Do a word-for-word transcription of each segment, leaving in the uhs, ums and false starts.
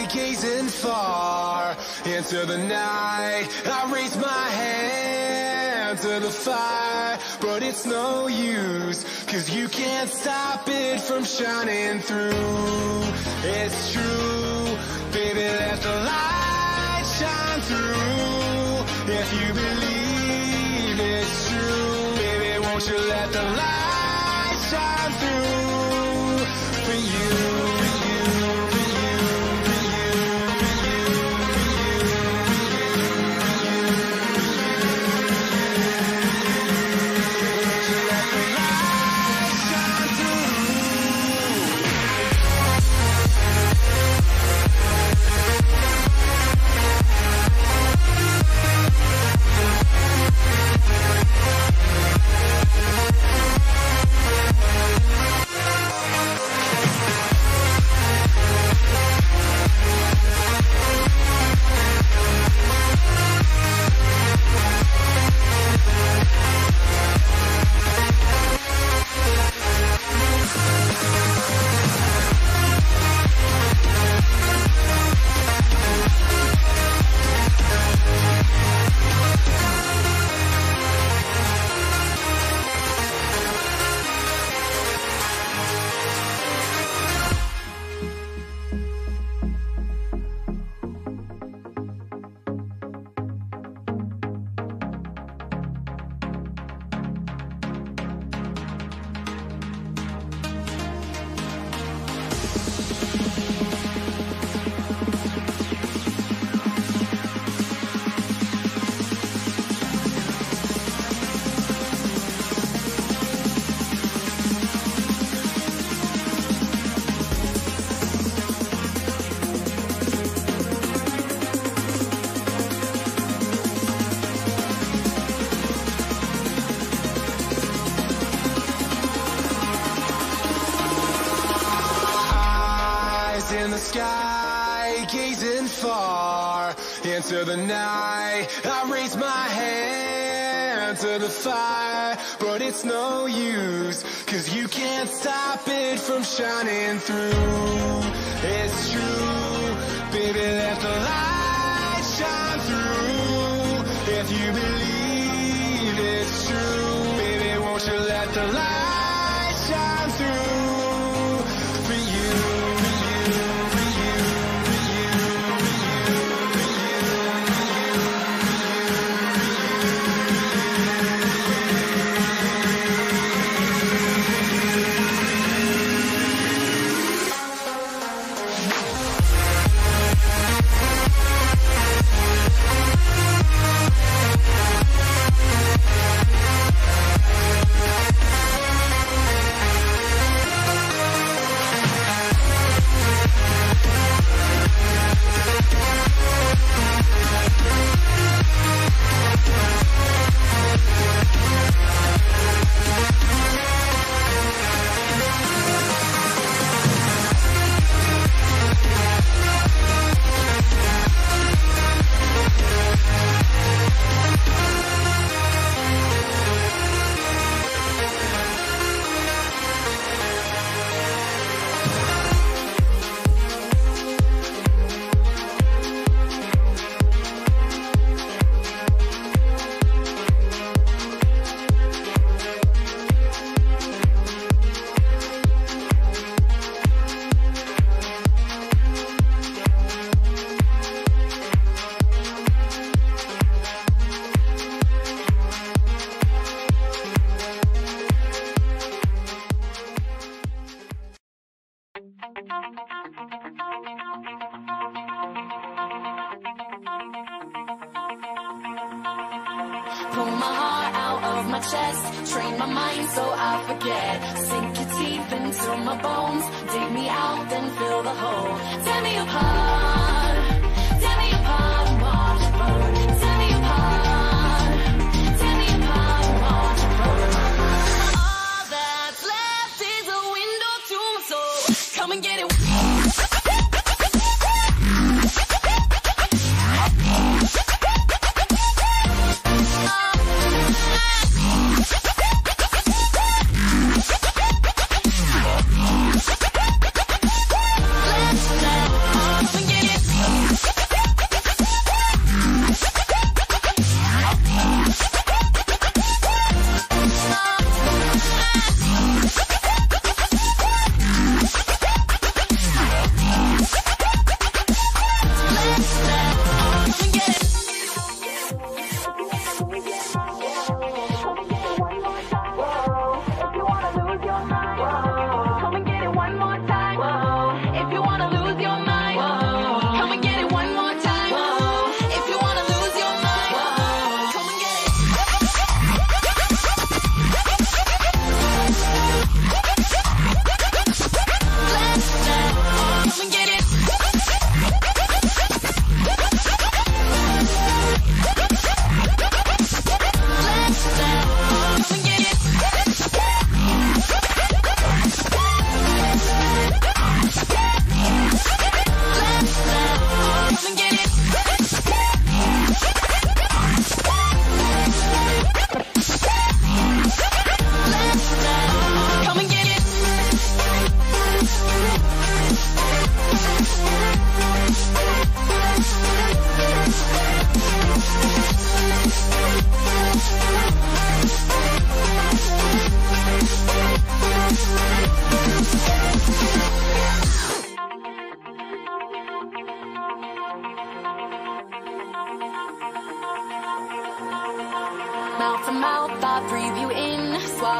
gazing far into the night. I raise my hand to the fire, but it's no use, 'cause you can't stop it from shining through. It's true, baby, let the light shine through. If you believe it's true, baby, won't you let the light shine through for you, for you, for you, for you, for you, for you, for you, let the light shine through. In the sky, gazing far into the night. I raise my hand to the fire, but it's no use, 'cause you can't stop it from shining through. It's true, baby, let the light shine through. If you believe it's true, baby, won't you let the light shine through for you. Pull my heart out of my chest, train my mind so I forget. Sink your teeth into my bones, dig me out, then fill the hole. Tear me apart, tear me apart and watch it burn. Tear me apart, tear me apart and watch it burn. All that's left is a window to my soul. Come and get it. Let's, let's, come and get it.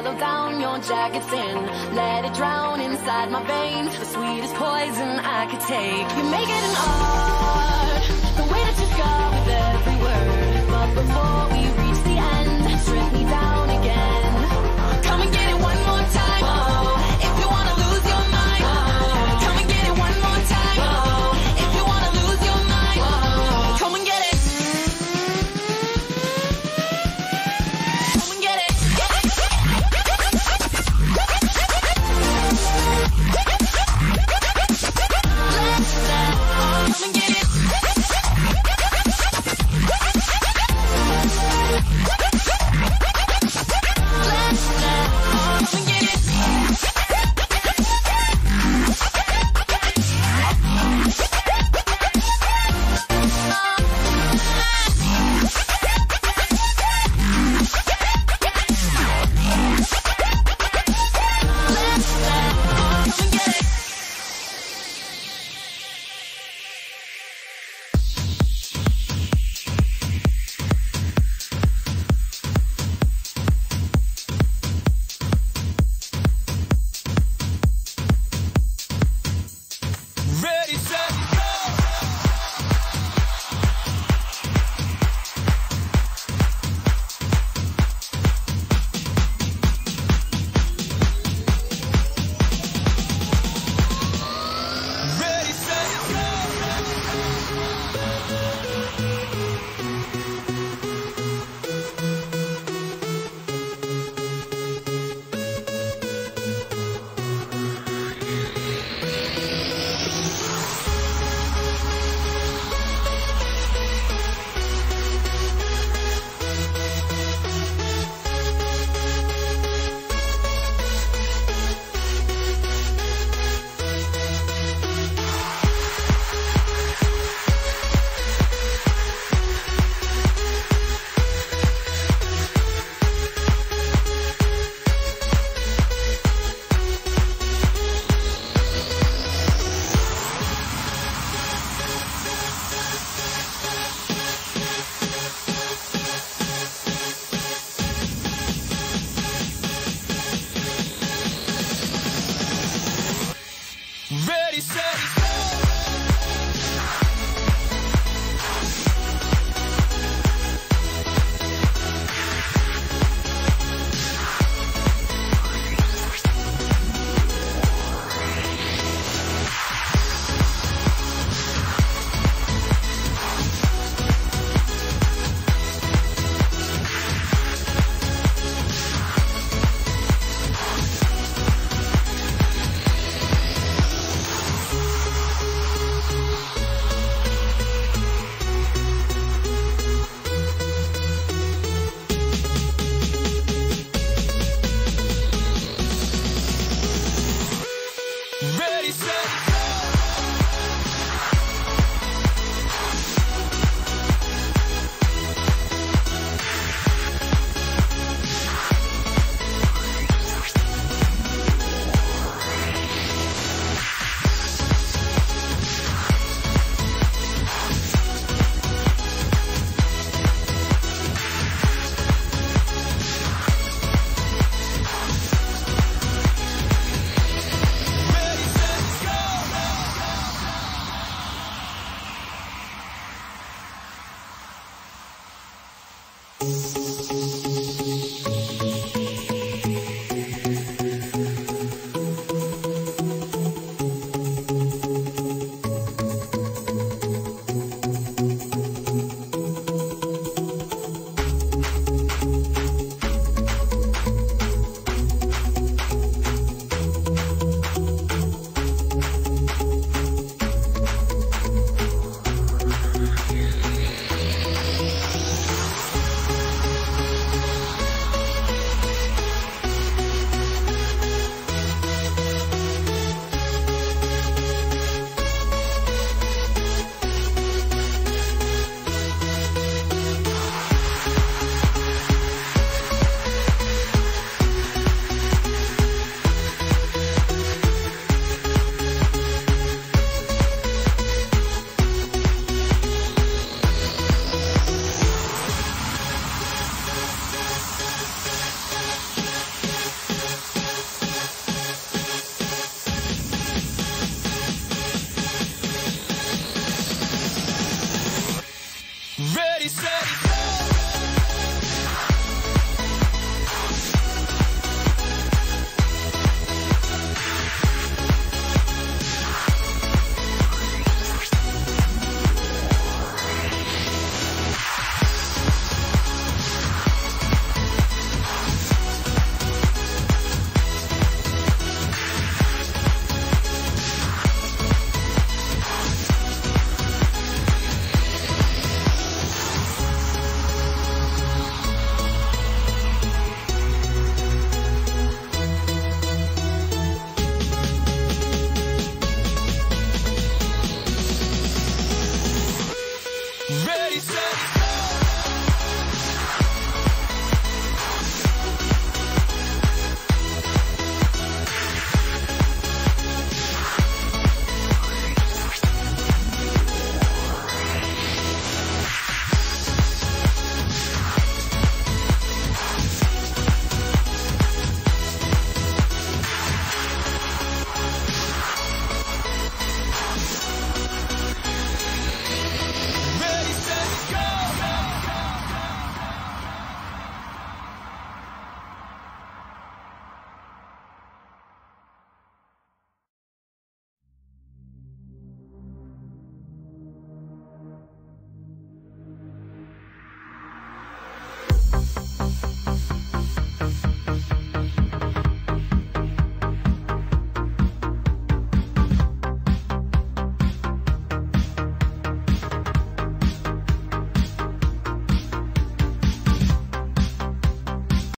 slow down your jacket thin. Let it drown inside my veins, the sweetest poison I could take. You make it an art, the way that you scar with every word. But before